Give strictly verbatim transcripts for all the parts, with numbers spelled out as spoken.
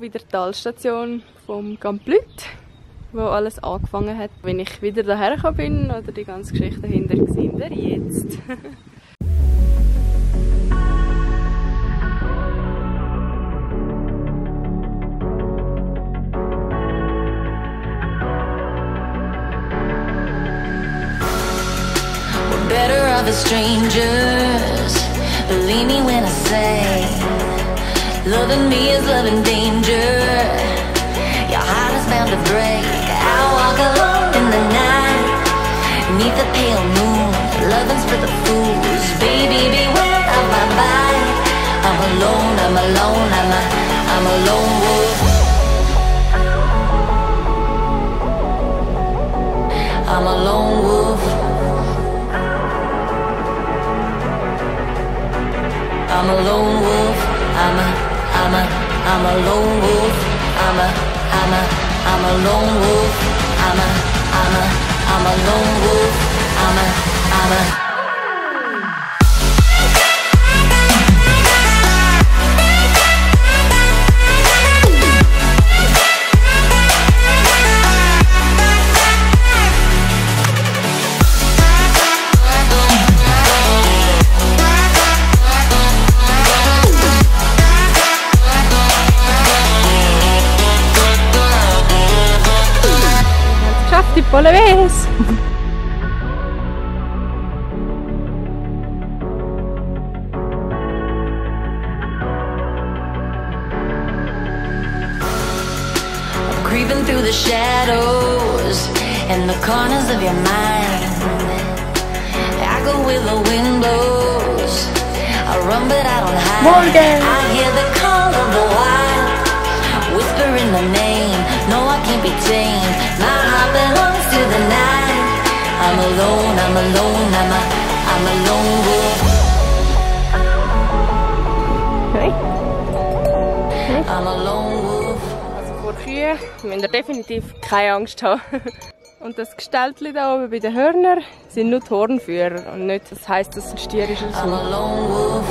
bei der Talstation vom Camp Plüt, wo alles angefangen hat. Wenn ich wieder daher gekommen bin, oder die ganze Geschichte dahinter, sehen wir jetzt. Better off as strangers. Believe me when I say, loving me is loving danger. Your heart is bound to break. I walk alone in the night, neath the pale moon. Loving's for the fools. Baby, beware of my bite. I'm alone, I'm alone, I'm a, I'm a lone wolf. I'm a lone wolf. I'm a lone wolf, I'm a, I'm a, I'm a lone wolf, I'm a, I'm a, I'm a lone wolf, I'm a, I'm a, I'm a lone wolf, I'm a, I'm a. Die Polleves! Creeping through the shadows and the corners of your mind. I go where the wind blows. I run but I don't hide. Morgan. I hear the call of the wild, whispering the name. No, I can't be tamed. My heart belongs to the night. I'm alone, I'm alone, I'm a, I'm a lone wolf. Hey. Hey. I'm a lone wolf. Also vor Kühen müsst ihr definitiv keine Angst haben. Und das Gestaltli da oben bei den Hörnern sind nur die Hornführer und nicht, das heisst, dass es ein Stier ist oder so. I'm a lone wolf.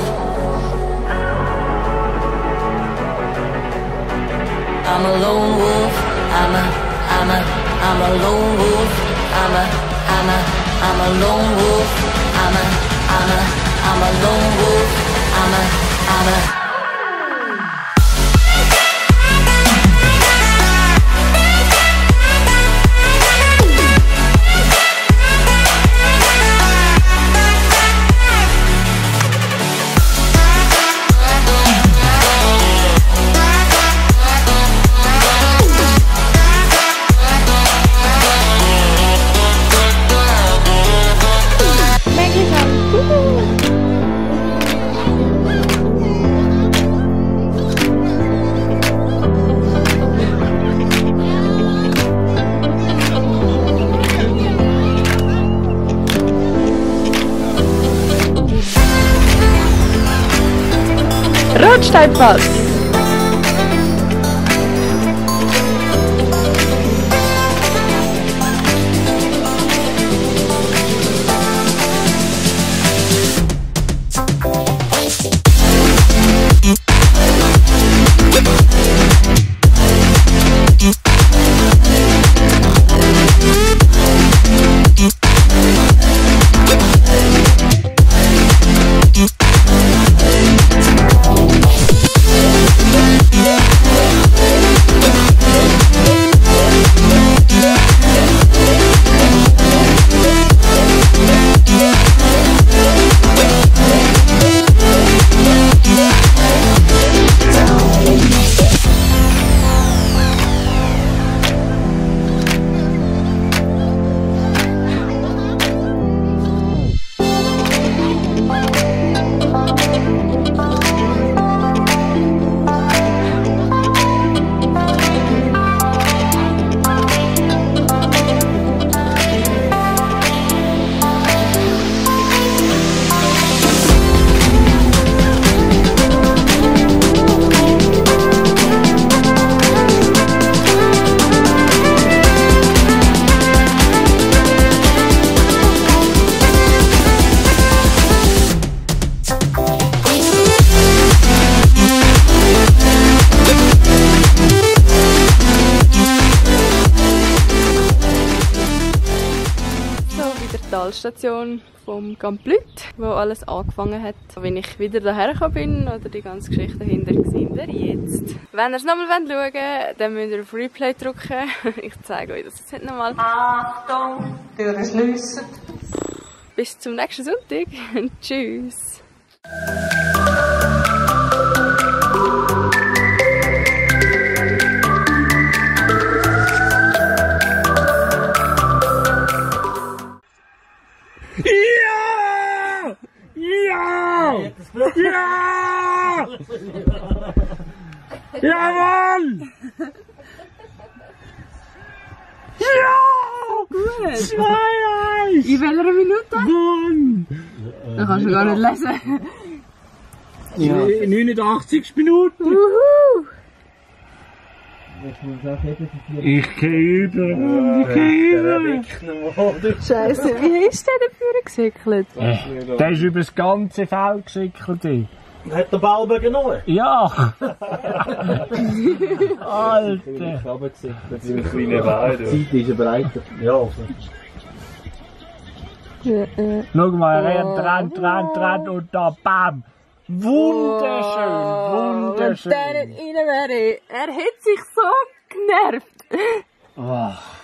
I'm a lone wolf. I'm a, I'm a, I'm a lone wolf. I'm a, I'm a, I'm a lone wolf. I'm a, I'm a, I'm a lone wolf. I'm a, I'm a. Rotsteinpass! Endstation vom Camp Blüt, wo alles angefangen hat. Wenn ich wieder daher bin oder die ganze Geschichte dahinter, seht ihr jetzt. Wenn ihr es nochmal schauen wollt, dann müsst ihr auf Replay drücken. Ich zeige euch das jetzt nochmal. Achtung, Türen schliessen. Bis zum nächsten Sonntag. Tschüss. Ja! Ja! Ja! Jawohl! Ja! Gut. zwei eins! In welcher Minute? Mann! Das kannst du gar nicht lesen. Ja. neunundachtzig Minuten! Uhu. Ich gehe über! Ich gehe über! Scheiße, wie ist der dafür gesickelt? Äh, der ist über das ganze Feld gesickelt. Hat der Ballbogen genommen? Ja! Alter! Mit seinen kleinen Beinen. Die Zeit ist breiter. Ja. Ja, äh. Schau mal, er rennt, rennt, rennt, rennt und da bam! Wunderschön, wunderschön! Und der nicht rein wäre. Er hat sich so genervt. Oh.